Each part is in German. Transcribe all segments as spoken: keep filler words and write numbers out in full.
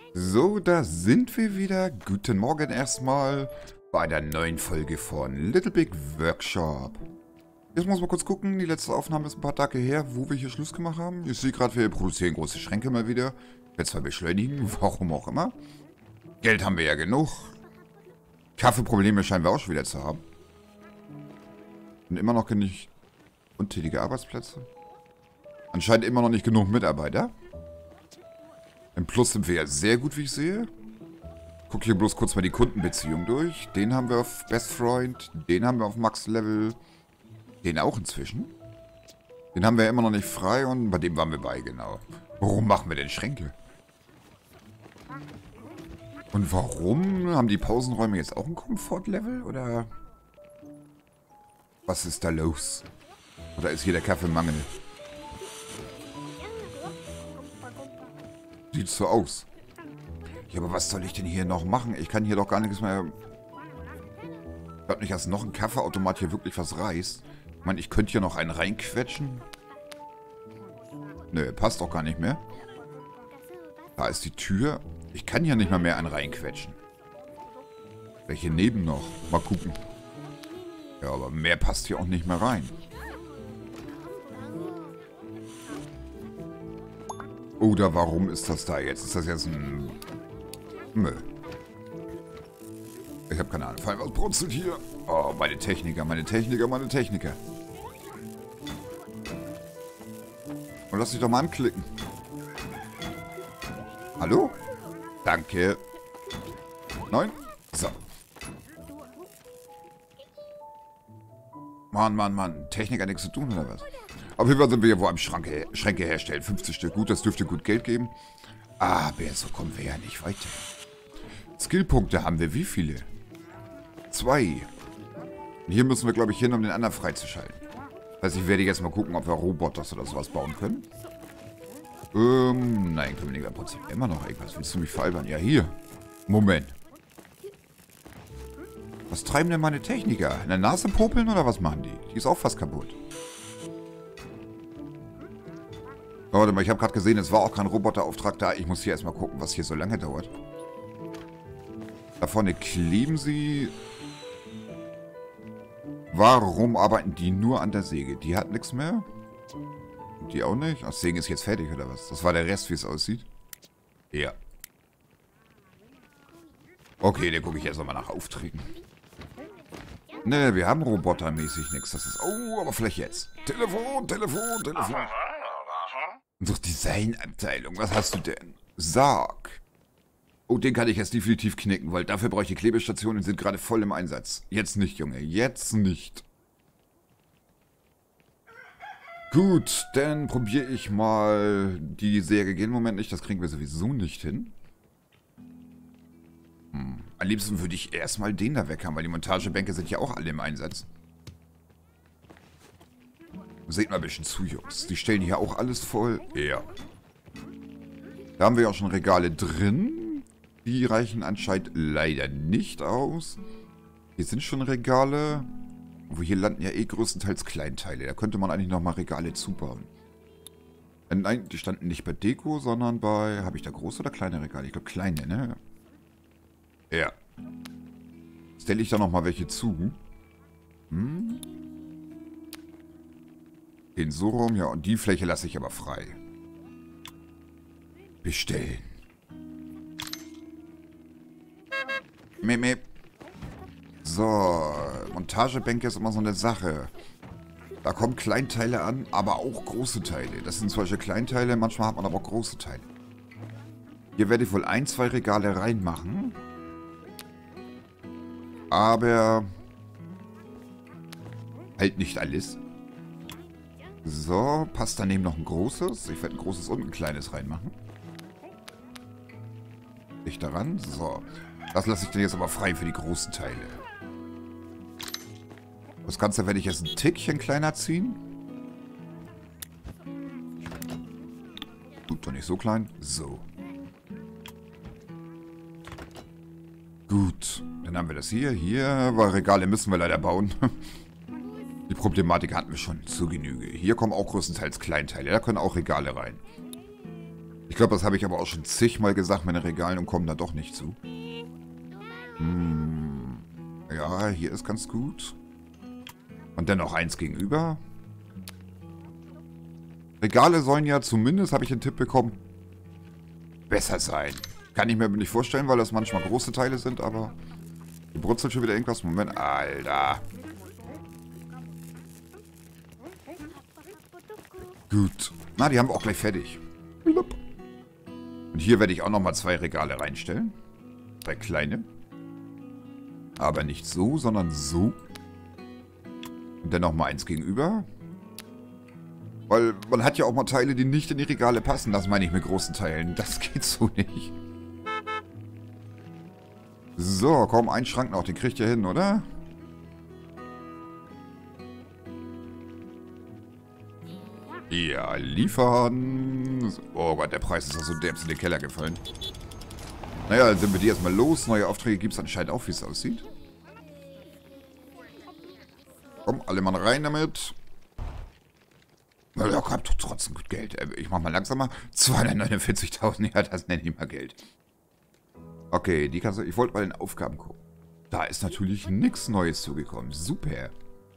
So, da sind wir wieder. Guten Morgen erstmal bei der neuen Folge von Little Big Workshop. Jetzt muss man kurz gucken, die letzte Aufnahme ist ein paar Tage her, wo wir hier Schluss gemacht haben. Ich sehe gerade, wir produzieren große Schränke mal wieder. Jetzt mal beschleunigen, warum auch immer. Geld haben wir ja genug. Kaffeeprobleme scheinen wir auch schon wieder zu haben. Und immer noch genug untätige Arbeitsplätze. Anscheinend immer noch nicht genug Mitarbeiter. Im Plus sind wir ja sehr gut, wie ich sehe. Guck hier bloß kurz mal die Kundenbeziehung durch. Den haben wir auf Best Freund. Den haben wir auf Max Level. Den auch inzwischen. Den haben wir immer noch nicht frei und bei dem waren wir bei, genau. Warum machen wir denn Schränke? Und warum haben die Pausenräume jetzt auch ein Komfort-Level? Oder was ist da los? Oder ist hier der Kaffeemangel? Sieht so aus. Ja, aber was soll ich denn hier noch machen? Ich kann hier doch gar nichts mehr... Ich glaube nicht, dass noch ein Kaffeeautomat hier wirklich was reißt. Ich meine, ich könnte hier noch einen reinquetschen. Nö, passt doch gar nicht mehr. Da ist die Tür. Ich kann hier nicht mal mehr einen reinquetschen. Welche neben noch? Mal gucken. Ja, aber mehr passt hier auch nicht mehr rein. Oder warum ist das da jetzt? Ist das jetzt ein... Müll? Ich habe keine Ahnung. Vor allem, was brutzelt hier? Oh, meine Techniker, meine Techniker, meine Techniker. Und lass dich doch mal anklicken. Hallo? Danke. Nein? So. Mann, Mann, Mann. Technik hat nichts zu tun, oder was? Auf jeden Fall sind wir hier wo am Schranke, Schränke herstellen. fünfzig Stück. Gut, das dürfte gut Geld geben. Aber so kommen wir ja nicht weiter. Skillpunkte haben wir wie viele? Zwei. Und hier müssen wir, glaube ich, hin, um den anderen freizuschalten. Also ich werde jetzt mal gucken, ob wir Roboter oder sowas bauen können. Ähm, nein, können wir nicht mehr putzen. Immer noch irgendwas. Willst du mich veralbern? Ja, hier. Moment. Was treiben denn meine Techniker? In der Nase popeln oder was machen die? Die ist auch fast kaputt. Oh, warte mal, ich habe gerade gesehen, es war auch kein Roboterauftrag da. Ich muss hier erstmal gucken, was hier so lange dauert. Da vorne kleben sie. Warum arbeiten die nur an der Säge? Die hat nichts mehr. Die auch nicht. Das Sägen ist jetzt fertig, oder was? Das war der Rest, wie es aussieht. Ja. Okay, dann gucke ich erst mal nach Aufträgen. Ne, wir haben robotermäßig nichts. Das ist... Oh, aber vielleicht jetzt. Telefon, Telefon, Telefon. Unsere Designabteilung, was hast du denn? Sag. Oh, den kann ich jetzt definitiv knicken, weil dafür brauche ich die Klebestationen und sind gerade voll im Einsatz. Jetzt nicht, Junge, jetzt nicht. Gut, dann probiere ich mal die Säge. Gehen im Moment nicht, das kriegen wir sowieso nicht hin. Hm. Am liebsten würde ich erstmal den da weg haben, weil die Montagebänke sind ja auch alle im Einsatz. Seht mal ein bisschen zu, Jungs. Die stellen hier auch alles voll. Ja. Da haben wir ja auch schon Regale drin. Die reichen anscheinend leider nicht aus. Hier sind schon Regale. Wo hier landen ja eh größtenteils Kleinteile. Da könnte man eigentlich nochmal Regale zubauen. Äh, nein, die standen nicht bei Deko, sondern bei... Habe ich da große oder kleine Regale? Ich glaube kleine, ne? Ja. Stelle ich da nochmal welche zu. Hm? Den so rum, ja, und die Fläche lasse ich aber frei. Bestellen. Mep, mep. So, Montagebänke ist immer so eine Sache. Da kommen Kleinteile an, aber auch große Teile. Das sind solche Kleinteile, manchmal hat man aber auch große Teile. Hier werde ich wohl ein, zwei Regale reinmachen. Aber halt nicht alles. So, passt daneben noch ein großes. Ich werde ein großes und ein kleines reinmachen. Nicht daran. So. Das lasse ich dann jetzt aber frei für die großen Teile. Das Ganze werde ich jetzt ein Tickchen kleiner ziehen. Gut, doch nicht so klein. So. Gut. Dann haben wir das hier. Hier, weil Regale müssen wir leider bauen. Die Problematik hatten wir schon zur Genüge. Hier kommen auch größtenteils Kleinteile. Da können auch Regale rein. Ich glaube, das habe ich aber auch schon zigmal gesagt, meine Regalen und kommen da doch nicht zu. Hm. Ja, hier ist ganz gut. Und dann noch eins gegenüber. Regale sollen ja zumindest, habe ich einen Tipp bekommen, besser sein. Kann ich mir nicht vorstellen, weil das manchmal große Teile sind, aber... Hier brutzelt schon wieder irgendwas. Moment, Alter. Gut. Na, die haben wir auch gleich fertig. Und hier werde ich auch nochmal zwei Regale reinstellen. Zwei kleine. Aber nicht so, sondern so. Und dann nochmal eins gegenüber. Weil man hat ja auch mal Teile, die nicht in die Regale passen. Das meine ich mit großen Teilen. Das geht so nicht. So, komm, ein Schrank noch. Den kriegt ihr hin, oder? Ja, liefern. Oh Gott, der Preis ist doch so derbst in den Keller gefallen. Naja, dann sind wir die erstmal los. Neue Aufträge gibt es anscheinend auch, wie es aussieht. Komm, alle mal rein damit. Ja, ich hab doch trotzdem gut Geld. Ich mach mal langsamer. zweihundertneunundvierzigtausend, ja, das nenne ich mal Geld. Okay, die kannst du... Ich wollte bei den Aufgaben gucken. Da ist natürlich nichts Neues zugekommen. Super.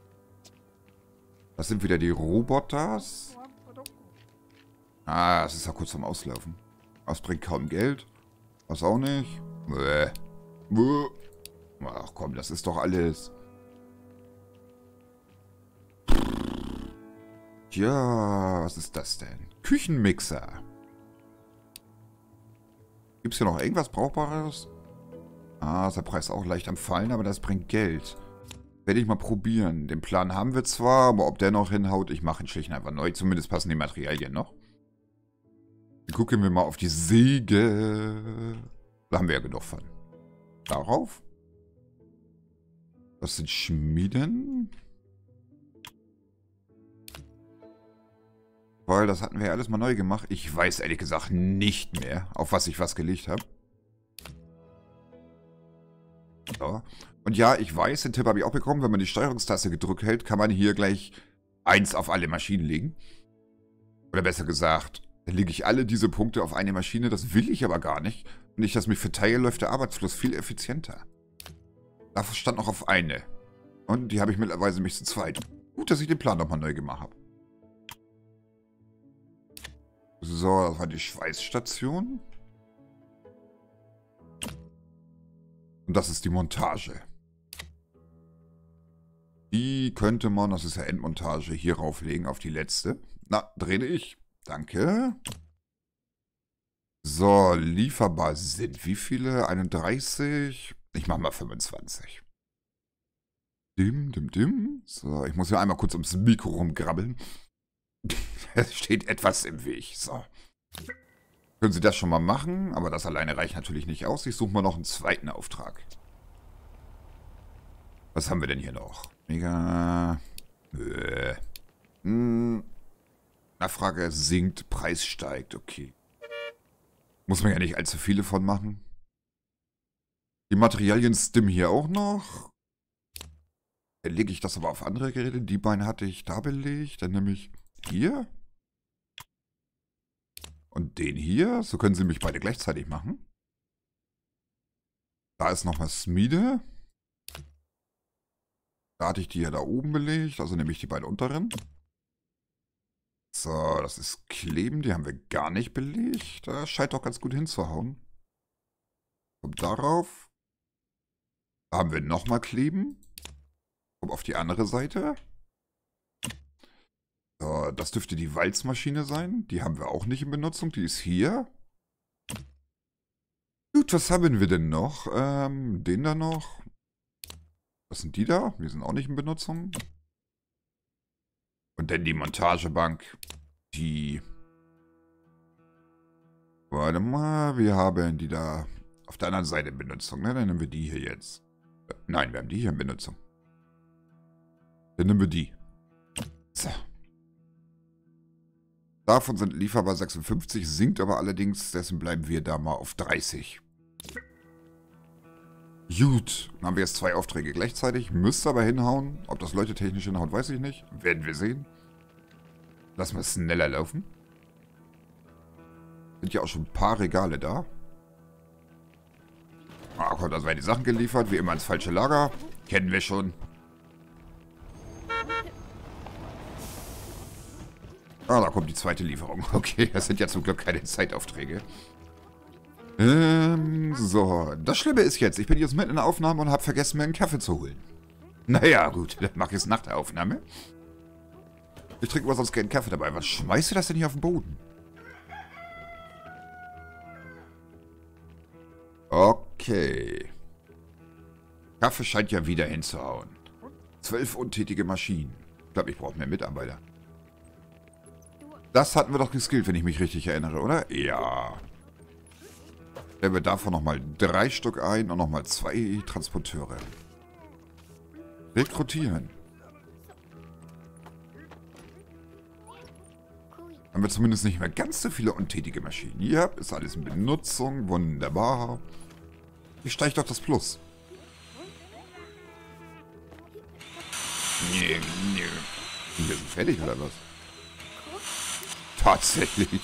Das sind wieder die Roboters. Ah, das ist ja kurz vorm Auslaufen. Das bringt kaum Geld. Was auch nicht. Bäh. Bäh. Ach komm, das ist doch alles... Ja, was ist das denn? Küchenmixer. Gibt es hier noch irgendwas Brauchbares? Ah, ist der Preis auch leicht am Fallen, aber das bringt Geld. Werde ich mal probieren. Den Plan haben wir zwar, aber ob der noch hinhaut, ich mache ihn schlicht und einfach neu. Zumindest passen die Materialien noch. Dann gucken wir mal auf die Säge. Da haben wir ja genug von. Darauf. Das sind Schmieden. Weil das hatten wir ja alles mal neu gemacht. Ich weiß ehrlich gesagt nicht mehr, auf was ich was gelegt habe. So. Und ja, ich weiß, den Tipp habe ich auch bekommen. Wenn man die Steuerungstaste gedrückt hält, kann man hier gleich eins auf alle Maschinen legen. Oder besser gesagt, dann lege ich alle diese Punkte auf eine Maschine. Das will ich aber gar nicht. Wenn ich das mich verteile, läuft der Arbeitsfluss viel effizienter. Dafür stand noch auf eine. Und die habe ich mittlerweile mich zu zweit. Gut, dass ich den Plan nochmal neu gemacht habe. So, das war die Schweißstation. Und das ist die Montage. Die könnte man, das ist ja Endmontage, hier rauflegen auf die letzte. Na, drehe ich. Danke. So, lieferbar sind wie viele? einunddreißig. Ich mache mal fünfundzwanzig. Dim, dim, dim. So, ich muss hier einmal kurz ums Mikro rumgrabbeln. Es steht etwas im Weg. So. Können Sie das schon mal machen, aber das alleine reicht natürlich nicht aus. Ich suche mal noch einen zweiten Auftrag. Was haben wir denn hier noch? Mega. Äh. Hm. Nachfrage sinkt, Preis steigt. Okay. Muss man ja nicht allzu viele von machen. Die Materialien stimmen hier auch noch. Dann lege ich das aber auf andere Geräte. Die beiden hatte ich da belegt. Dann nehme ich hier. Und den hier. So können sie mich beide gleichzeitig machen. Da ist nochmal Schmiede. Da hatte ich die ja da oben belegt. Also nehme ich die beiden unteren. So, das ist Kleben. Die haben wir gar nicht belegt. Das scheint doch ganz gut hinzuhauen. Kommt darauf. Da haben wir nochmal Kleben. Kommt auf die andere Seite. So, das dürfte die Walzmaschine sein. Die haben wir auch nicht in Benutzung. Die ist hier. Gut, was haben wir denn noch? Ähm, den da noch. Was sind die da? Die sind auch nicht in Benutzung. Und dann die Montagebank. Die... Warte mal, wir haben die da auf der anderen Seite in Benutzung. Ne? Dann nehmen wir die hier jetzt. Nein, wir haben die hier in Benutzung. Dann nehmen wir die. So. Davon sind lieferbar sechsundfünfzig, sinkt aber allerdings, dessen bleiben wir da mal auf dreißig. Gut, dann haben wir jetzt zwei Aufträge gleichzeitig, müsste aber hinhauen. Ob das Leute technisch hinhaut, weiß ich nicht. Werden wir sehen. Lassen wir es schneller laufen. Sind ja auch schon ein paar Regale da. Ah, kommt also werden die Sachen geliefert. Wie immer ins falsche Lager. Kennen wir schon. Ah, da kommt die zweite Lieferung. Okay, das sind ja zum Glück keine Zeitaufträge. Ähm, so. Das Schlimme ist jetzt, ich bin jetzt mitten in der Aufnahme und habe vergessen, mir einen Kaffee zu holen. Naja, gut, das mache ich jetzt nach der Aufnahme. Ich trinke mal sonst keinen Kaffee dabei. Was schmeißt du das denn hier auf den Boden? Okay. Kaffee scheint ja wieder hinzuhauen. Zwölf untätige Maschinen. Ich glaube, ich brauche mehr Mitarbeiter. Das hatten wir doch geskillt, wenn ich mich richtig erinnere, oder? Ja. Stellen wir davon nochmal drei Stück ein und nochmal zwei Transporteure. Rekrutieren. Haben wir zumindest nicht mehr ganz so viele untätige Maschinen. Ja, ist alles in Benutzung. Wunderbar. Ich steige doch das Plus. Nee, nee. Wir sind fertig, oder was? Tatsächlich.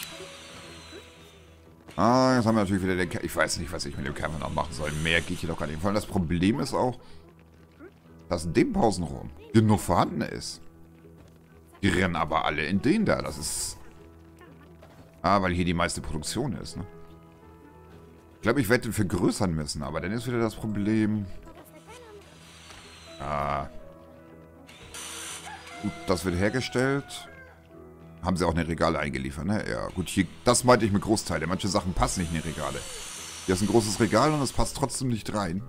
Ah, jetzt haben wir natürlich wieder den Käfer. Ich weiß nicht, was ich mit dem Käfer noch machen soll. Mehr geht hier doch gar nicht. Vor allem das Problem ist auch, dass in dem Pausenraum genug vorhanden ist. Die rennen aber alle in den da. Das ist... Ah, weil hier die meiste Produktion ist, ne? Ich glaube, ich werde den vergrößern müssen, aber dann ist wieder das Problem... Ah. Gut, das wird hergestellt. Haben sie auch in die Regale eingeliefert, ne? Ja, gut, hier, das meinte ich mit Großteile. Manche Sachen passen nicht in die Regale. Hier ist ein großes Regal und es passt trotzdem nicht rein.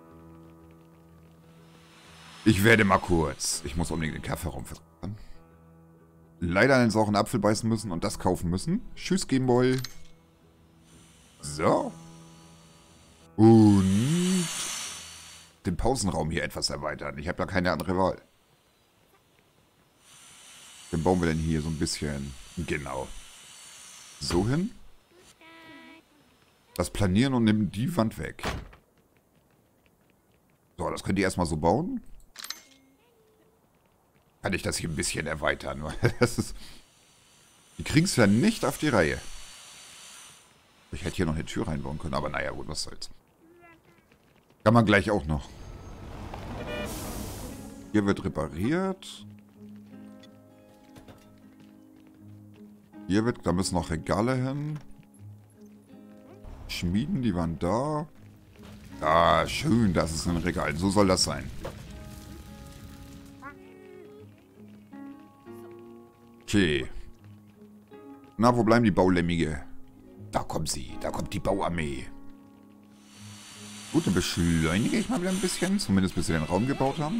Ich werde mal kurz. Ich muss unbedingt den Kaffee rumversuchen. Leider einen sauren Apfel beißen müssen und das kaufen müssen. Tschüss, Gameboy. So. Und den Pausenraum hier etwas erweitern. Ich habe da keine andere Wahl. Dann bauen wir denn hier so ein bisschen... Genau. So hin. Das planieren und nehmen die Wand weg. So, das könnt ihr erstmal so bauen. Kann ich das hier ein bisschen erweitern. Das ist, die kriegen es ja nicht auf die Reihe. Ich hätte hier noch eine Tür reinbauen können, aber naja, gut, was soll's. Kann man gleich auch noch. Hier wird repariert. Hier wird, da müssen noch Regale hin. Schmieden, die waren da. Ah, schön, das ist ein Regal. So soll das sein. Okay. Na, wo bleiben die Baulemmige? Da kommt sie. Da kommt die Bauarmee. Gut, dann beschleunige ich mal wieder ein bisschen. Zumindest bis wir den Raum gebaut haben.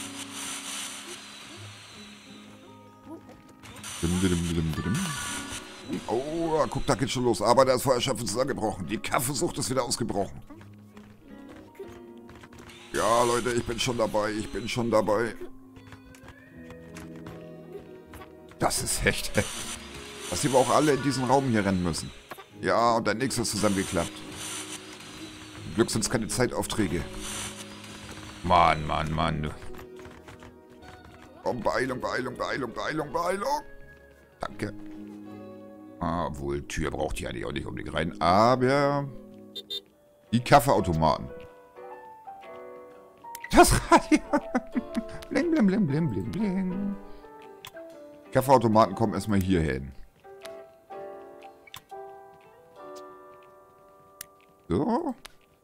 Oh, guck, da geht's schon los. Aber da ist Feuerschaffen zusammengebrochen. Die Kaffeesucht ist wieder ausgebrochen. Ja, Leute, ich bin schon dabei. Ich bin schon dabei. Das ist echt... Dass die aber auch alle in diesen Raum hier rennen müssen. Ja, und dann nichts ist zusammengeklappt. Zum Glück sind es keine Zeitaufträge. Mann, Mann, Mann. Oh, Beeilung, Beeilung, Beeilung, Beeilung, Beeilung. Danke. Ah, obwohl, Tür braucht die eigentlich auch nicht unbedingt rein. Aber... Die Kaffeeautomaten. Das Radio. Bling, bling, bling, bling, bling, bling. Kaffeeautomaten kommen erstmal hier hin. So.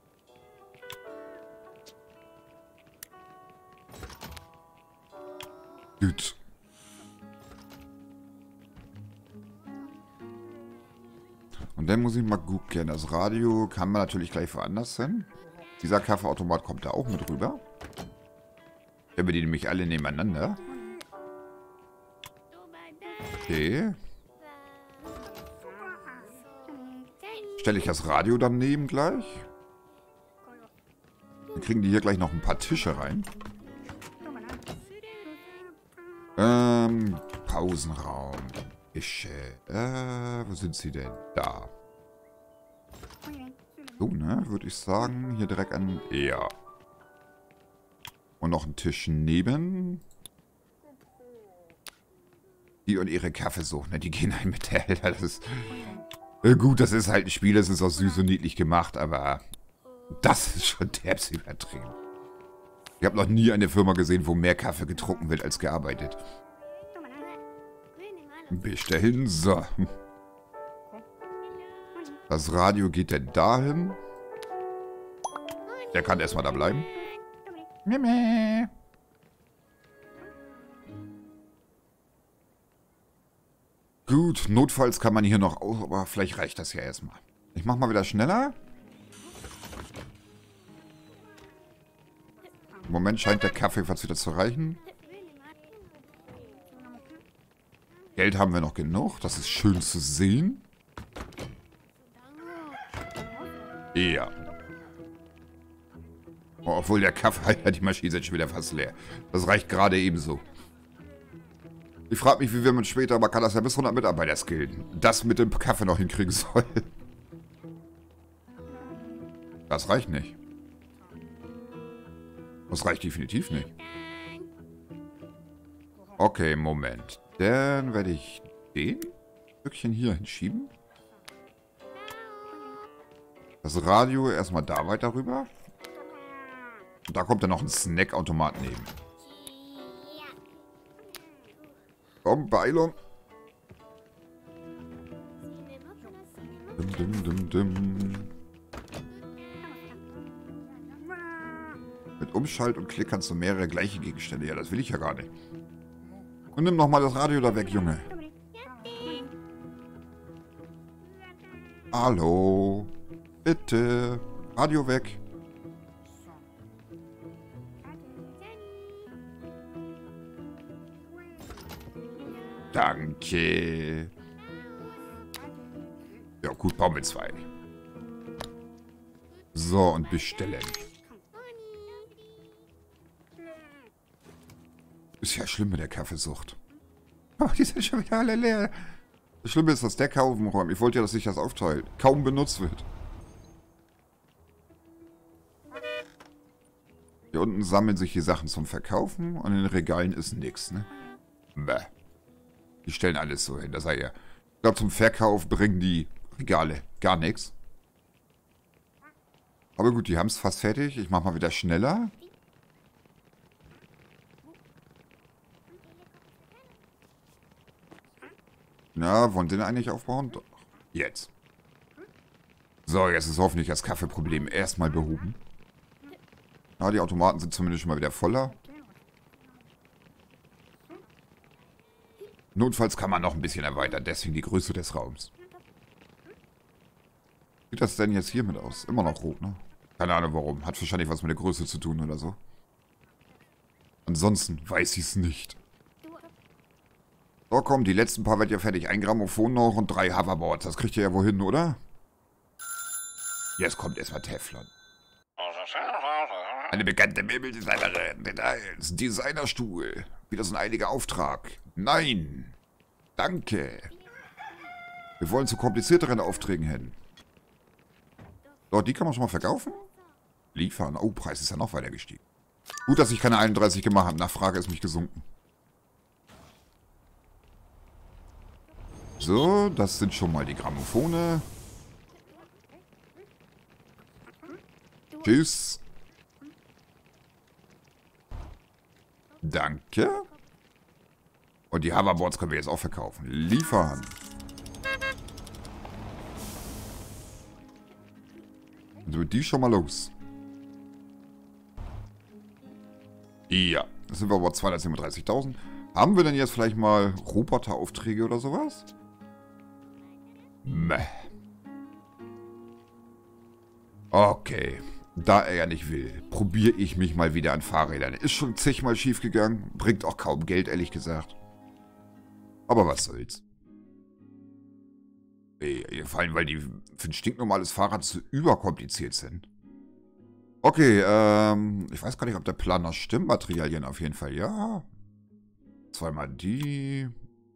Gut. Und dann muss ich mal gucken. Das Radio kann man natürlich gleich woanders hin. Dieser Kaffeeautomat kommt da auch mit rüber. Wenn wir die nämlich alle nebeneinander. Okay. Stelle ich das Radio daneben gleich. Dann kriegen die hier gleich noch ein paar Tische rein. Ähm, Pausenraum. Tische. Äh, wo sind sie denn? Da. So, ne? Würde ich sagen, hier direkt an... Ja. Und noch ein Tisch neben... Die und ihre Kaffeesucht, ne? Die gehen ein mit der Alter. Das ist... Äh, gut, das ist halt ein Spiel, das ist auch süß und niedlich gemacht, aber das ist schon derbs übertrieben. Ich habe noch nie eine Firma gesehen, wo mehr Kaffee getrunken wird als gearbeitet. Bestellen, so. Das Radio geht denn dahin. Der kann erstmal da bleiben. Meh. Gut, notfalls kann man hier noch aus, aber vielleicht reicht das ja erstmal. Ich mach mal wieder schneller. Im Moment scheint der Kaffee fast wieder zu reichen. Geld haben wir noch genug. Das ist schön zu sehen. Ja. Oh, obwohl der Kaffee, ja, die Maschine ist schon wieder fast leer. Das reicht gerade ebenso. Ich frage mich, wie wir mit später, aber kann das ja bis hundert Mitarbeiter skillen. Das mit dem Kaffee noch hinkriegen soll. Das reicht nicht. Das reicht definitiv nicht. Okay, Moment. Dann werde ich den Stückchen hier hinschieben. Das Radio erstmal da weiter rüber. Und da kommt dann noch ein Snackautomat neben. Komm, Beeilung. Dim, dim, dim, dim. Mit Umschalt und Klick kannst du mehrere gleiche Gegenstände. Ja, das will ich ja gar nicht. Und nimm nochmal das Radio da weg, Junge. Hallo. Bitte. Radio weg. Danke. Ja, gut, bauen wir zwei. So, und bestellen. Ist ja schlimm mit der Kaffeesucht. Oh, die sind schon wieder alle leer. Das Schlimme ist, dass der Kaufenraum, ich wollte ja, dass sich das aufteilt, kaum benutzt wird. Hier unten sammeln sich die Sachen zum Verkaufen und in den Regalen ist nichts, ne? Bäh. Die stellen alles so hin, das sei ja. Ich glaube, zum Verkauf bringen die Regale gar nichts. Aber gut, die haben es fast fertig. Ich mache mal wieder schneller. Na, wollen den eigentlich aufbauen? Doch. Jetzt. So, jetzt ist hoffentlich das Kaffeeproblem erstmal behoben. Na, die Automaten sind zumindest schon mal wieder voller. Notfalls kann man noch ein bisschen erweitern, deswegen die Größe des Raums. Wie sieht das denn jetzt hiermit aus? Immer noch rot, ne? Keine Ahnung warum. Hat wahrscheinlich was mit der Größe zu tun oder so. Ansonsten weiß ich es nicht. So, komm, die letzten paar wird ja fertig. Ein Grammophon noch und drei Hoverboards. Das kriegt ihr ja wohin, oder? Jetzt kommt erstmal Teflon. Eine bekannte Möbeldesignerin. Details. Designerstuhl. Wieder so ein einiger Auftrag. Nein. Danke. Wir wollen zu komplizierteren Aufträgen hin. Dort, die kann man schon mal verkaufen? Liefern. Oh, Preis ist ja noch weiter gestiegen. Gut, dass ich keine einunddreißig gemacht habe. Nachfrage ist mich gesunken. So, das sind schon mal die Grammophone. Tschüss. Danke. Und die Hoverboards können wir jetzt auch verkaufen. Liefern. So, die schon mal los. Ja, das sind wir aber zweihundertsiebenunddreißigtausend. Haben wir denn jetzt vielleicht mal Roboteraufträge oder sowas? Meh. Okay. Da er ja nicht will, probiere ich mich mal wieder an Fahrrädern. Ist schon zigmal schief gegangen. Bringt auch kaum Geld, ehrlich gesagt. Aber was soll's. Vor allem, weil die für ein stinknormales Fahrrad zu überkompliziert sind. Okay, ähm, ich weiß gar nicht, ob der Plan noch stimmt. Materialien auf jeden Fall, ja. Zweimal die.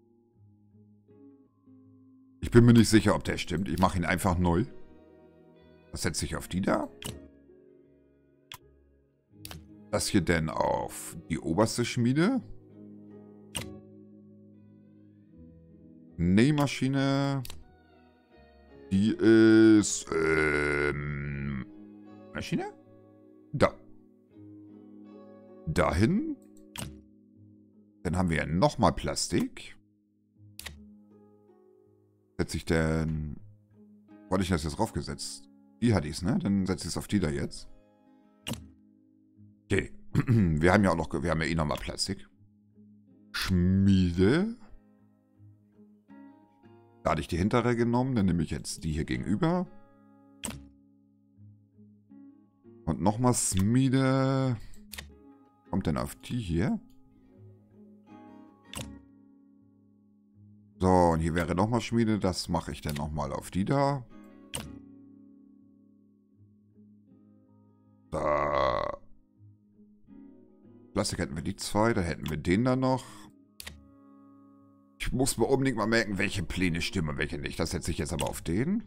Ich bin mir nicht sicher, ob der stimmt. Ich mache ihn einfach neu. Was setze ich auf die da? Das hier denn auf die oberste Schmiede. Nähmaschine. Die ist, ähm, Maschine? Da. Dahin. Dann haben wir ja nochmal Plastik. Setze ich denn... Wollte ich das jetzt draufgesetzt? Die hatte ich es, ne? Dann setze ich es auf die da jetzt. Okay. Wir haben ja auch noch... Wir haben ja eh nochmal Plastik. Schmiede. Da hatte ich die hintere genommen. Dann nehme ich jetzt die hier gegenüber. Und nochmal Schmiede. Kommt dann auf die hier. So, und hier wäre nochmal Schmiede. Das mache ich dann nochmal auf die da. Da. Plastik hätten wir die zwei. Dann hätten wir den da noch. Ich muss mir unbedingt mal merken, welche Pläne stimmen und welche nicht. Das setze ich jetzt aber auf den.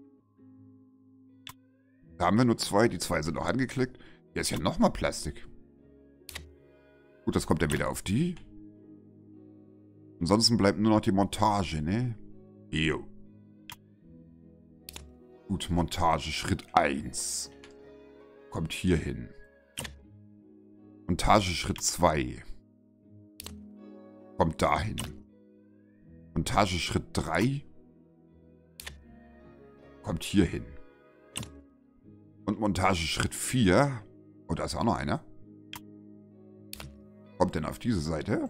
Da haben wir nur zwei. Die zwei sind noch angeklickt. Hier ist ja nochmal Plastik. Gut, das kommt dann wieder auf die. Ansonsten bleibt nur noch die Montage, ne? Jo. Gut, Montage, Schritt eins. Kommt hier hin. Montage, Schritt zwei. Kommt dahin. Montage, Schritt drei. Kommt hier hin. Und Montage, Schritt vier. Oh, da ist auch noch einer. Kommt denn auf diese Seite?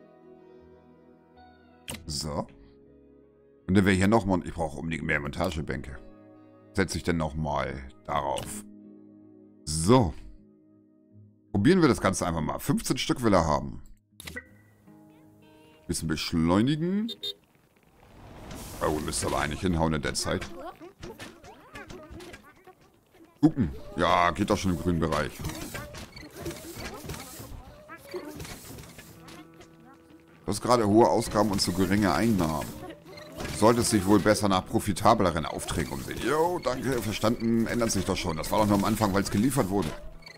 So. Und dann wäre hier nochmal... Ich brauche unbedingt mehr Montagebänke. Setze ich dann nochmal darauf. So. Probieren wir das Ganze einfach mal. fünfzehn Stück will er haben. Bisschen beschleunigen. Oh, müsste aber eigentlich hinhauen in der Zeit. Gucken. Ja, geht doch schon im grünen Bereich. Du hast gerade hohe Ausgaben und zu geringe Einnahmen. Solltest dich wohl besser nach profitableren Aufträgen umsehen. Jo, danke, verstanden. Ändert sich doch schon. Das war doch nur am Anfang, weil es geliefert wurde.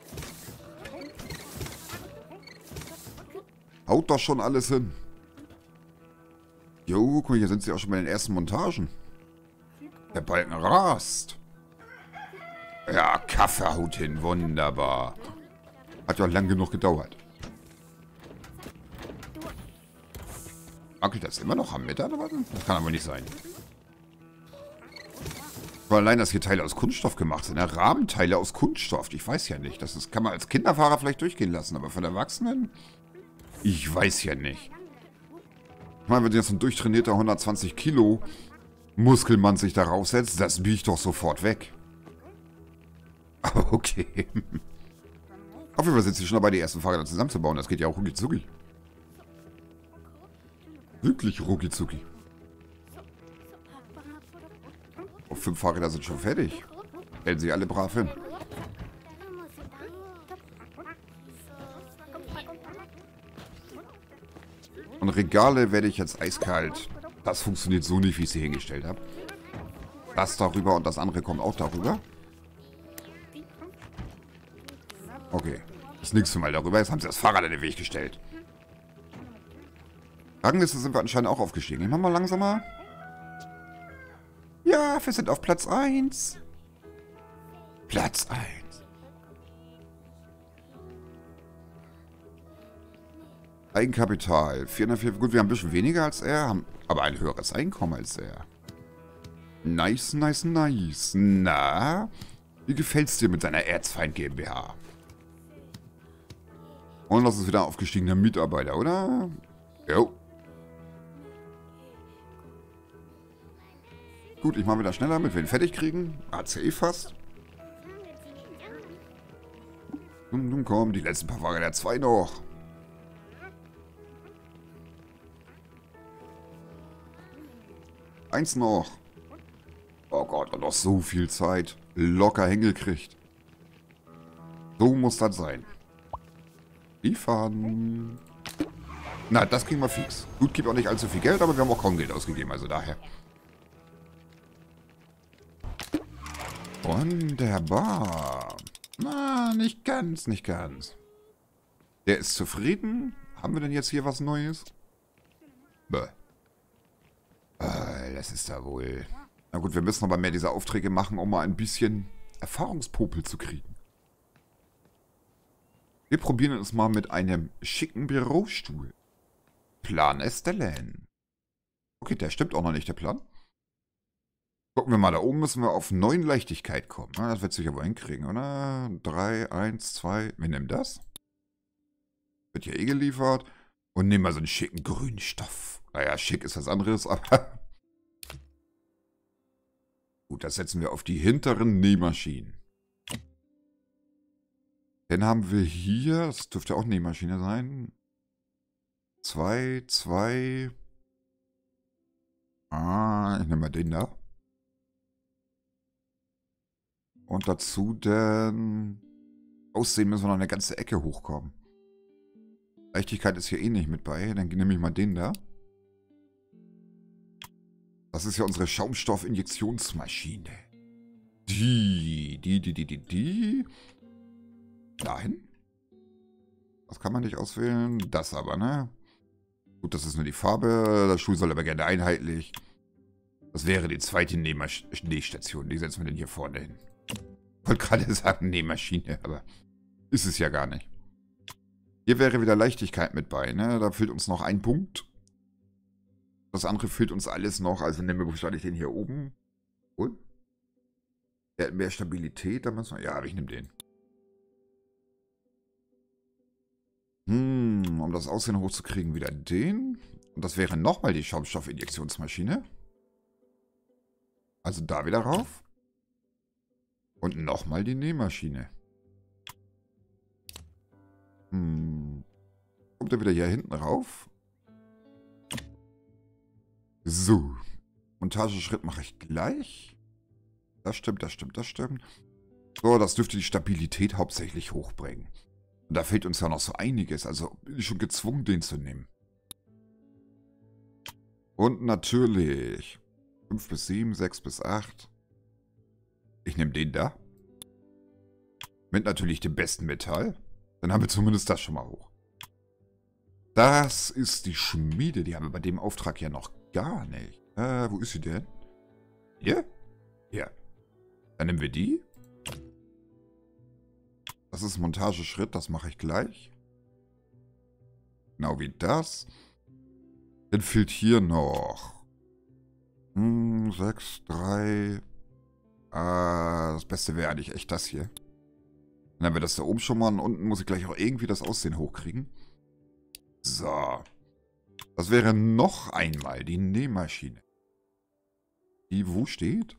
Haut doch schon alles hin. Jo, guck mal, hier sind sie auch schon bei den ersten Montagen. Der Balken rast. Ja, Kaffee haut hin. Wunderbar. Hat ja lang genug gedauert. Wackelt das immer noch am Mittag? Das kann aber nicht sein. Weil allein, dass hier Teile aus Kunststoff gemacht sind. Ne? Rahmenteile aus Kunststoff. Ich weiß ja nicht. Das ist, kann man als Kinderfahrer vielleicht durchgehen lassen. Aber von Erwachsenen? Ich weiß ja nicht. Ich meine, wenn jetzt ein durchtrainierter hundertzwanzig Kilo Muskelmann sich da raussetzt, das biegt doch sofort weg. Aber okay. Auf jeden Fall sind sie schon dabei, die ersten Fahrräder zusammenzubauen. Das geht ja auch rucki zucki. Wirklich rucki zucki. Oh, fünf Fahrräder sind schon fertig. Stellen sie alle brav hin. Und Regale werde ich jetzt eiskalt. Das funktioniert so nicht, wie ich sie hingestellt habe. Das darüber und das andere kommt auch darüber. Okay. Das nächste Mal darüber. Jetzt haben sie das Fahrrad in den Weg gestellt. Rangliste sind wir anscheinend auch aufgestiegen. Ich mach mal langsamer. Ja, wir sind auf Platz eins. Platz eins. Eigenkapital. vierhundertvier. Gut, wir haben ein bisschen weniger als er, haben aber ein höheres Einkommen als er. Nice, nice, nice. Na, wie gefällt's dir mit deiner Erzfeind GmbH? Und das ist wieder ein aufgestiegener Mitarbeiter, oder? Jo. Gut, ich mache wieder schneller, damit wir ihn fertig kriegen. A C E fast. Nun, nun komm, die letzten paar Wagen der zwei noch. Eins noch. Oh Gott, und noch so viel Zeit. Locker hingekriegt. So muss das sein. Liefern. Na, das kriegen wir fix. Gut, gibt auch nicht allzu viel Geld, aber wir haben auch kaum Geld ausgegeben, also daher. Wunderbar. Na, nicht ganz, nicht ganz. Der ist zufrieden. Haben wir denn jetzt hier was Neues? Bäh. Äh, das ist da wohl... Na gut, wir müssen aber mehr diese Aufträge machen, um mal ein bisschen Erfahrungspopel zu kriegen. Wir probieren es mal mit einem schicken Bürostuhl. Plan erstellen. Okay, der stimmt auch noch nicht, der Plan. Gucken wir mal, da oben müssen wir auf neun Leichtigkeit kommen. Na, das wird sicher wohl hinkriegen, oder? drei, eins, zwei. Wir nehmen das. Wird ja eh geliefert. Und nehmen mal so einen schicken grünen Stoff. Naja, schick ist was anderes, aber... Gut, das setzen wir auf die hinteren Nähmaschinen. Dann haben wir hier, das dürfte auch Nähmaschine sein. Zwei, zwei. Ah, ich nehme mal den da. Und dazu dann... Aussehen müssen wir noch eine ganze Ecke hochkommen. Leichtigkeit ist hier eh nicht mit bei. Dann nehme ich mal den da. Das ist ja unsere Schaumstoffinjektionsmaschine. Die, die, die, die, die, die. Dahin. Das kann man nicht auswählen. Das aber, ne? Gut, das ist nur die Farbe. Der Schuh soll aber gerne einheitlich. Das wäre die zweite Nähmasch- Nähstation. Die setzen wir denn hier vorne hin. Ich wollte gerade sagen Nähmaschine, aber ist es ja gar nicht. Hier wäre wieder Leichtigkeit mit bei, ne? Da fehlt uns noch ein Punkt. Das andere fehlt uns alles noch. Also nehmen wir wahrscheinlich den hier oben. Cool. Der hat mehr Stabilität. Da müssen wir, ja, aber ich nehme den. Hm, um das Aussehen hochzukriegen, wieder den. Und das wäre nochmal die Schaumstoffinjektionsmaschine. Also da wieder rauf. Und nochmal die Nähmaschine. Hm. Kommt er wieder hier hinten rauf? So. Montageschritt mache ich gleich. Das stimmt, das stimmt, das stimmt. So, das dürfte die Stabilität hauptsächlich hochbringen. Und da fehlt uns ja noch so einiges. Also bin ich schon gezwungen, den zu nehmen. Und natürlich fünf bis sieben, sechs bis acht. Ich nehme den da. Mit natürlich dem besten Metall. Dann haben wir zumindest das schon mal hoch. Das ist die Schmiede. Die haben wir bei dem Auftrag ja noch gar nicht. Äh, wo ist sie denn? Hier? Hier. Dann nehmen wir die. Das ist Montageschritt. Das mache ich gleich. Genau wie das. Dann fehlt hier noch hm, sechs, drei. Ah, das Beste wäre eigentlich echt das hier. Dann haben wir das da oben schon mal. Und unten muss ich gleich auch irgendwie das Aussehen hochkriegen. So. Das wäre noch einmal die Nähmaschine. Die wo steht?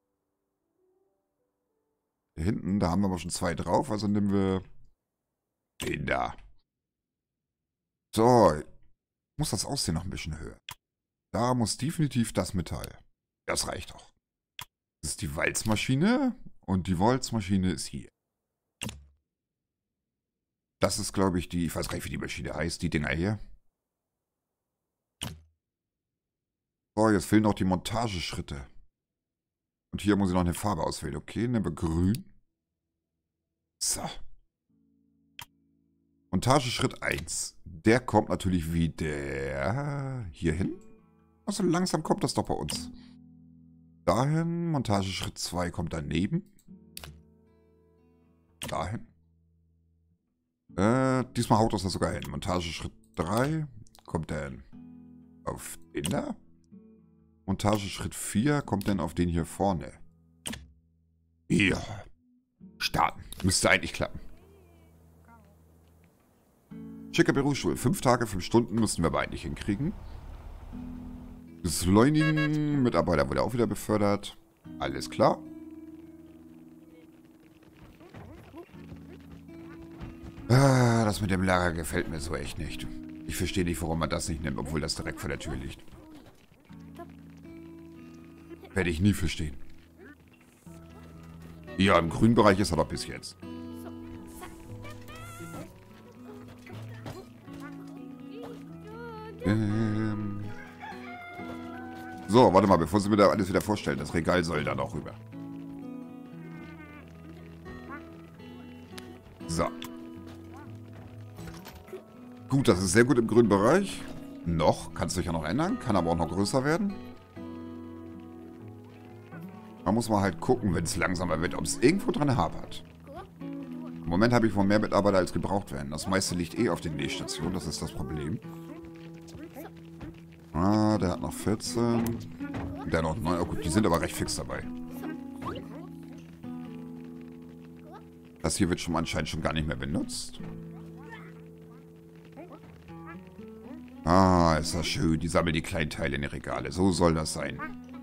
Hier hinten, da haben wir aber schon zwei drauf. Also nehmen wir den da. So. Muss das Aussehen noch ein bisschen höher. Da muss definitiv das Metall. Das reicht doch. Das ist die Walzmaschine. Und die Walzmaschine ist hier. Das ist, glaube ich, die... Ich weiß gar nicht, wie die Maschine heißt. Die Dinger hier. So, jetzt fehlen noch die Montageschritte. Und hier muss ich noch eine Farbe auswählen. Okay, nehmen wir grün. So. Montageschritt eins. Der kommt natürlich wieder hier hin. Also langsam kommt das doch bei uns. Dahin. Montageschritt zwei kommt daneben. Dahin. Äh, diesmal haut das da sogar hin. Montageschritt drei kommt dann auf den da. Montageschritt vier kommt dann auf den hier vorne. Ja. Starten. Müsste eigentlich klappen. Schicker Bürostuhl. Fünf Tage, fünf Stunden müssten wir aber eigentlich hinkriegen. Beschleunigen. Mitarbeiter wurde auch wieder befördert. Alles klar. Ah, das mit dem Lager gefällt mir so echt nicht. Ich verstehe nicht, warum man das nicht nimmt, obwohl das direkt vor der Tür liegt. Werde ich nie verstehen. Ja, im grünen Bereich ist er doch bis jetzt. Ähm. So, warte mal, bevor Sie mir da alles wieder vorstellen. Das Regal soll da noch rüber. So. Gut, das ist sehr gut im grünen Bereich. Noch, kann es sich ja noch ändern. Kann aber auch noch größer werden. muss man halt gucken, wenn es langsamer wird, ob es irgendwo dran hapert. Im Moment habe ich wohl mehr Mitarbeiter als gebraucht werden. Das meiste liegt eh auf den Nähstationen, das ist das Problem. Ah, der hat noch vierzehn. Der noch neun. Oh gut, die sind aber recht fix dabei. Das hier wird schon anscheinend schon gar nicht mehr benutzt. Ah, ist das schön. Die sammeln die kleinen Teile in die Regale. So soll das sein.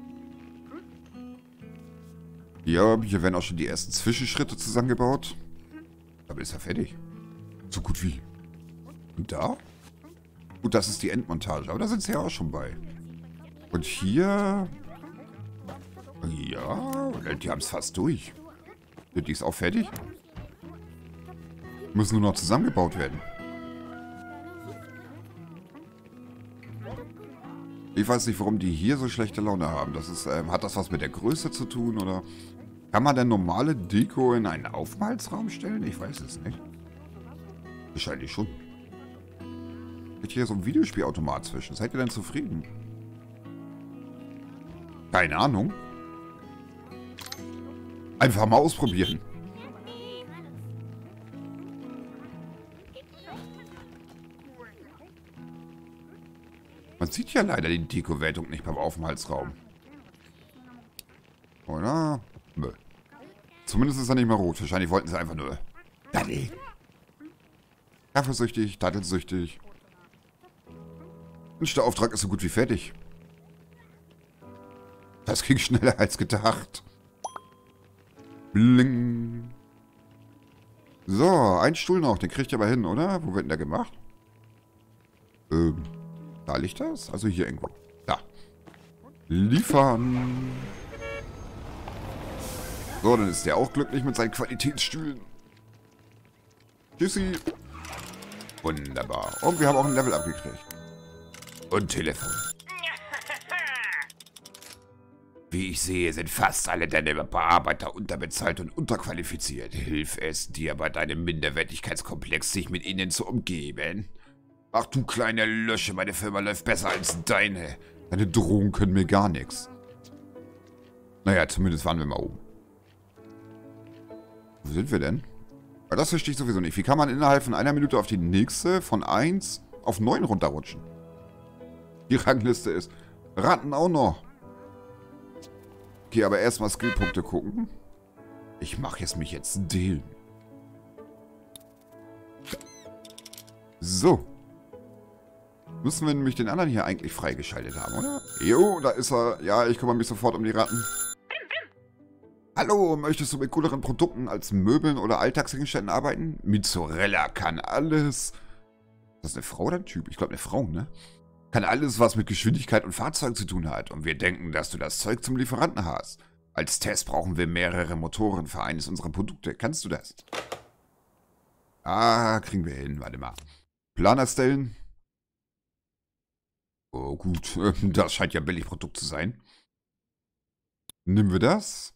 Ja, hier werden auch schon die ersten Zwischenschritte zusammengebaut. Aber ist er fertig. So gut wie. Und da? Gut, das ist die Endmontage. Aber da sind sie ja auch schon bei. Und hier... Ja, die haben es fast durch. Die ist auch fertig. Müssen nur noch zusammengebaut werden. Ich weiß nicht, warum die hier so schlechte Laune haben. Das ist, ähm, hat das was mit der Größe zu tun, oder... Kann man denn normale Deko in einen Aufenthaltsraum stellen? Ich weiß es nicht. Wahrscheinlich schon. Geht hier so ein Videospielautomat zwischen. Seid ihr denn zufrieden? Keine Ahnung. Einfach mal ausprobieren. Man sieht ja leider die Deko-Wertung nicht beim Aufenthaltsraum. Oder? Nö. Zumindest ist er nicht mehr rot. Wahrscheinlich wollten sie einfach nur... Daddel. Kaffeesüchtig, dattelsüchtig. Und der Auftrag ist so gut wie fertig. Das ging schneller als gedacht. Bling. So, ein Stuhl noch. Den kriegt ihr aber hin, oder? Wo wird denn der gemacht? Ähm, da liegt das? Also hier irgendwo. Da. Liefern. So, dann ist der auch glücklich mit seinen Qualitätsstühlen. Tschüssi. Wunderbar. Und wir haben auch ein Level abgekriegt. Und Telefon. Wie ich sehe, sind fast alle deine Bearbeiter unterbezahlt und unterqualifiziert. Hilf es dir bei deinem Minderwertigkeitskomplex, sich mit ihnen zu umgeben. Ach du kleine Lösche, meine Firma läuft besser als deine. Deine Drohungen können mir gar nichts. Naja, zumindest waren wir mal oben. Wo sind wir denn? Weil das verstehe ich sowieso nicht. Wie kann man innerhalb von einer Minute auf die nächste von eins auf neun runterrutschen? Die Rangliste ist Ratten auch noch. Okay, aber erstmal Skillpunkte gucken. Ich mache jetzt mich jetzt den. So. Müssen wir nämlich den anderen hier eigentlich freigeschaltet haben, oder? Jo, da ist er. Ja, ich kümmere mich sofort um die Ratten. Hallo, möchtest du mit cooleren Produkten als Möbeln oder Alltagsgegenständen arbeiten? Mozzarella kann alles. Ist das eine Frau oder ein Typ? Ich glaube eine Frau, ne? Kann alles, was mit Geschwindigkeit und Fahrzeug zu tun hat. Und wir denken, dass du das Zeug zum Lieferanten hast. Als Test brauchen wir mehrere Motoren für eines unserer Produkte. Kannst du das? Ah, kriegen wir hin. Warte mal. Plan erstellen. Oh, gut. Das scheint ja ein Billigprodukt zu sein. Nehmen wir das.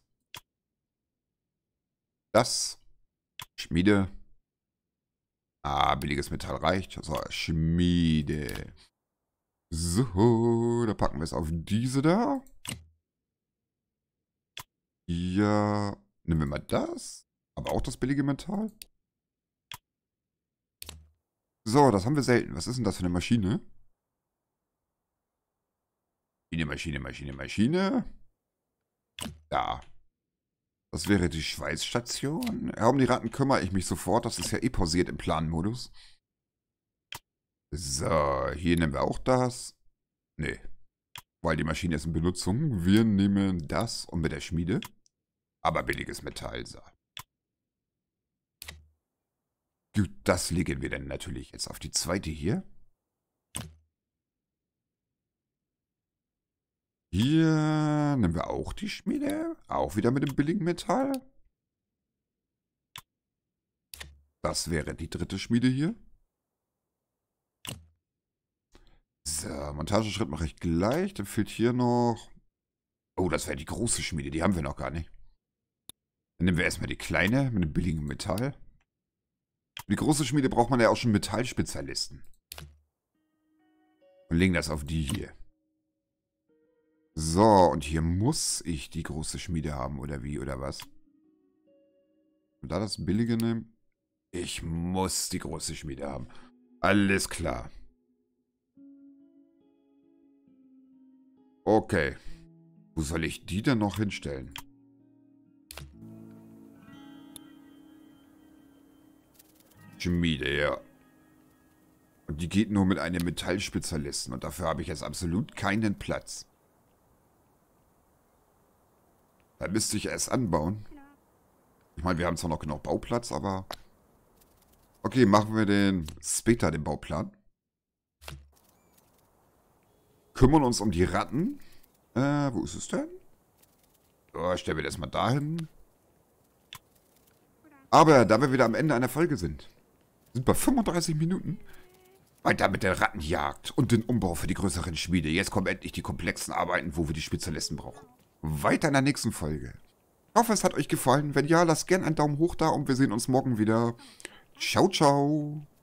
Das. Schmiede. Ah, billiges Metall reicht. So, Schmiede. So, da packen wir es auf diese da. Ja, nehmen wir mal das. Aber auch das billige Metall. So, das haben wir selten. Was ist denn das für eine Maschine? Maschine, Maschine, Maschine, Maschine. Da. Das wäre die Schweißstation. Ja, um die Ratten kümmere ich mich sofort. Das ist ja eh pausiert im Planmodus. So, hier nehmen wir auch das. Nee. Weil die Maschine ist in Benutzung. Wir nehmen das und mit der Schmiede. Aber billiges Metall. So. Gut, das legen wir dann natürlich jetzt auf die zweite hier. Hier nehmen wir auch die Schmiede. Auch wieder mit dem billigen Metall. Das wäre die dritte Schmiede hier. So, Montageschritt mache ich gleich. Dann fehlt hier noch... Oh, das wäre die große Schmiede. Die haben wir noch gar nicht. Dann nehmen wir erstmal die kleine mit dem billigen Metall. Für die große Schmiede braucht man ja auch schon Metallspezialisten. Und legen das auf die hier. So, und hier muss ich die große Schmiede haben, oder wie, oder was? Und da das billige nehmen? Ich muss die große Schmiede haben. Alles klar. Okay. Wo soll ich die denn noch hinstellen? Schmiede, ja. Und die geht nur mit einem Metallspezialisten. Und dafür habe ich jetzt absolut keinen Platz. Da müsste ich erst anbauen. Ich meine, wir haben zwar noch genug Bauplatz, aber... Okay, machen wir den später, den Bauplan. Kümmern uns um die Ratten. Äh, wo ist es denn? So, stellen wir das mal dahin. Aber da wir wieder am Ende einer Folge sind, sind bei fünfunddreißig Minuten. Weiter mit der Rattenjagd und den Umbau für die größeren Schmiede. Jetzt kommen endlich die komplexen Arbeiten, wo wir die Spezialisten brauchen. Weiter in der nächsten Folge. Ich hoffe, es hat euch gefallen. Wenn ja, lasst gerne einen Daumen hoch da und wir sehen uns morgen wieder. Ciao, ciao.